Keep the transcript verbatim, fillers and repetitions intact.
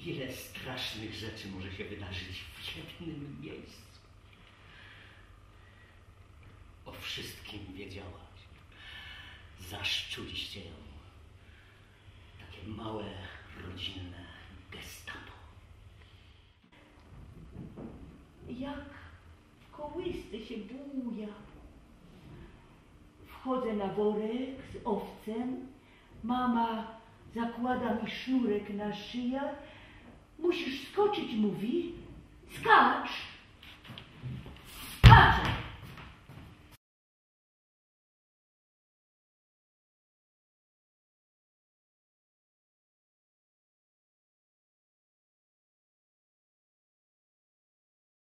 Ile strasznych rzeczy może się wydarzyć w jednym miejscu. O wszystkim wiedziałaś. Zaszczuliście ją. Takie małe, rodzinne gestapo. Jak w kołysce się buja. Wchodzę na worek z owcem. Mama zakłada mi sznurek na szyję. Musisz skoczyć, mówi. Skacz! Skaczę!